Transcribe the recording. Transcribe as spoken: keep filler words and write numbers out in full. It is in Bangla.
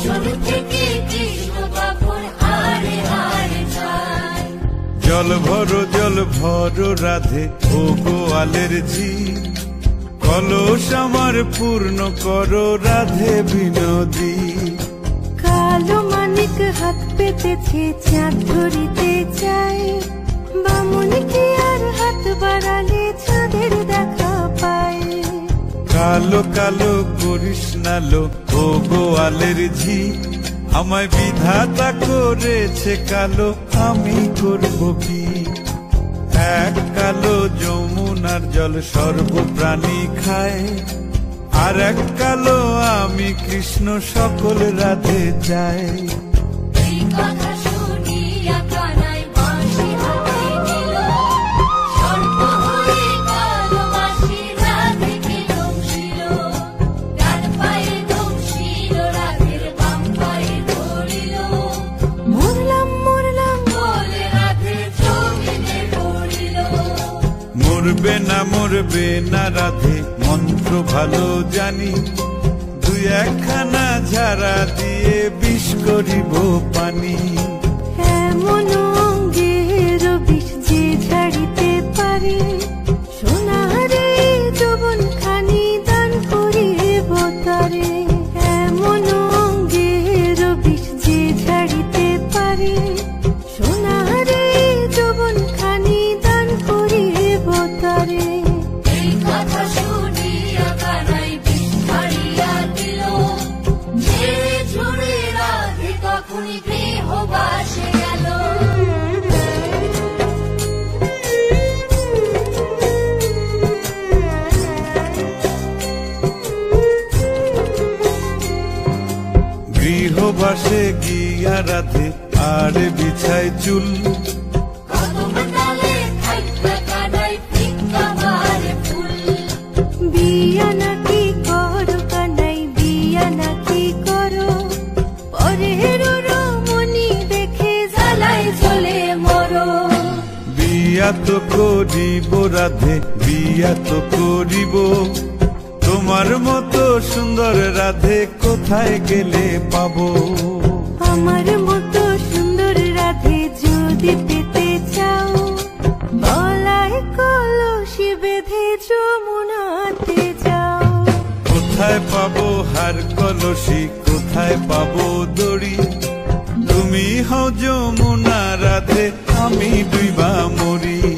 জল ভরো জল ভরো রাধে ও গোয়ালের ঝি, কলস আমার পূর্ণ করো রাধে বিনোদী। কালো মানিক হাত পেতেছে চাঁদ ধরিতে চাই, বামুন কি আর হাত বাড়ালে চাঁদের দেখা পায়। কালো কালো করিস নালো ও গোয়ালের ঝি, আমায় বিধাতা করেছে কালো, আমি করব কি? এক কালো যমুনার জল সর্বপ্রাণী খায়, আর এক কালো আমি কৃষ্ণ সকল রাধে চাই। মরবে না মরবে না রাধে মন্ত্র ভালো জানি, দুই একখানা ঝাড়া দিয়ে বিষ করিব পানি। এমন অঙ্গের বিষ যে ঝাড়িতে পারে, সোনারে যৌবন খানি দান করিব তারে। এমন অঙ্গের বিষ যে ঝাড়িতে পারে, সোনারে যৌবন খানি দান করিব তারে। এই কথা শুনিয়া কানাই বিষ ছাড়িয়া দিল, ঝেড়ে ঝুড়ে রাধে কখনই গৃহবাসে গেল। গৃহবাসে গিয়া রাধে আর বিছায় চুল, বিয়া নাকি করো কানাই বিয়া নাকি করো, পরের রমণী দেখে জ্বালায় চলে মরো। বিয়া তো করিব রাধে বিয়া তো করিব, তোমার মতো সুন্দর রাধে কোথায় গেলে পাবো? আমার মতো সুন্দর রাধে যদি পেতে চাও, গলায় কলসি বেঁধে যমুনাতে যাও। কোথায় পাবো হার কলসি, কোথায় পাবো দড়ি? তুমি হও যমুনা রাধে, আমি ডুইবা মরি।